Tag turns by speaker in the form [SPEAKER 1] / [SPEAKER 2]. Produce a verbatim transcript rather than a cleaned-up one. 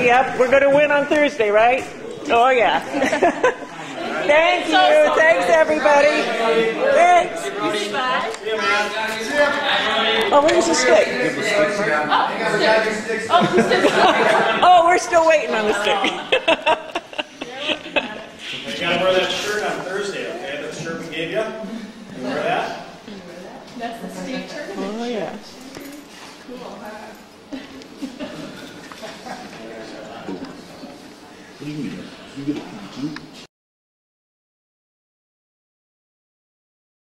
[SPEAKER 1] Yep, we're going to win on Thursday, right? Oh, yeah. Thank you. Thanks, everybody. Thanks. Oh, where's the stick? Oh, we're still waiting on the stick.
[SPEAKER 2] You gotta wear that shirt on Thursday, okay? That shirt we gave you. You wear that?
[SPEAKER 3] That's the state tournament.
[SPEAKER 1] Oh, yeah.
[SPEAKER 4] What do you mean? You get a